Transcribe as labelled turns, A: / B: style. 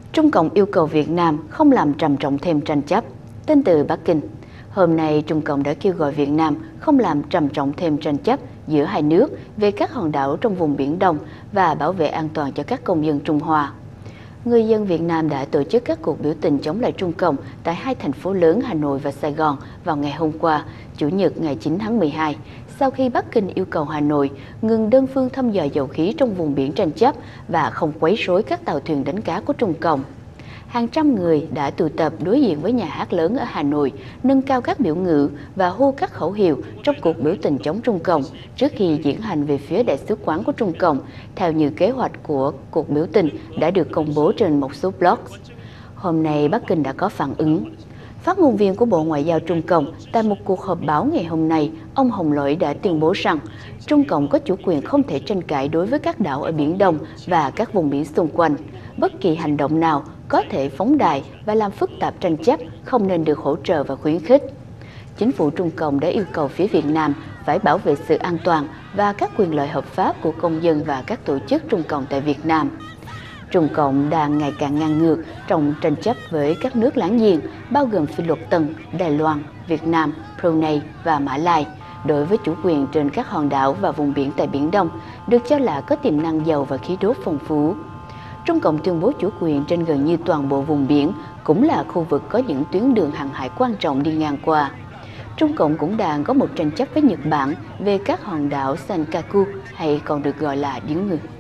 A: Trung Cộng yêu cầu Việt Nam không làm trầm trọng thêm tranh chấp. Tin từ Bắc Kinh. Hôm nay, Trung Cộng đã kêu gọi Việt Nam không làm trầm trọng thêm tranh chấp giữa hai nước về các hòn đảo trong vùng Biển Đông và bảo vệ an toàn cho các công dân Trung Hoa. Người dân Việt Nam đã tổ chức các cuộc biểu tình chống lại Trung Cộng tại hai thành phố lớn Hà Nội và Sài Gòn vào ngày hôm qua, Chủ nhật ngày 9 tháng 12, sau khi Bắc Kinh yêu cầu Hà Nội ngừng đơn phương thăm dò dầu khí trong vùng biển tranh chấp và không quấy rối các tàu thuyền đánh cá của Trung Cộng. Hàng trăm người đã tụ tập đối diện với nhà hát lớn ở Hà Nội, nâng cao các biểu ngữ và hô các khẩu hiệu trong cuộc biểu tình chống Trung Cộng trước khi diễn hành về phía Đại sứ quán của Trung Cộng, theo như kế hoạch của cuộc biểu tình đã được công bố trên một số blog. Hôm nay, Bắc Kinh đã có phản ứng. Phát ngôn viên của Bộ Ngoại giao Trung Cộng tại một cuộc họp báo ngày hôm nay, ông Hồng Lỗi đã tuyên bố rằng Trung Cộng có chủ quyền không thể tranh cãi đối với các đảo ở Biển Đông và các vùng biển xung quanh. Bất kỳ hành động nào có thể phóng đại và làm phức tạp tranh chấp không nên được hỗ trợ và khuyến khích. Chính phủ Trung Cộng đã yêu cầu phía Việt Nam phải bảo vệ sự an toàn và các quyền lợi hợp pháp của công dân và các tổ chức Trung Cộng tại Việt Nam. Trung Cộng đang ngày càng ngang ngược trong tranh chấp với các nước láng giềng, bao gồm Phi Luật Tân, Đài Loan, Việt Nam, Brunei và Mã Lai, đối với chủ quyền trên các hòn đảo và vùng biển tại Biển Đông, được cho là có tiềm năng dầu và khí đốt phong phú. Trung Cộng tuyên bố chủ quyền trên gần như toàn bộ vùng biển, cũng là khu vực có những tuyến đường hàng hải quan trọng đi ngang qua. Trung Cộng cũng đang có một tranh chấp với Nhật Bản về các hòn đảo Senkaku, hay còn được gọi là Điếu Ngư.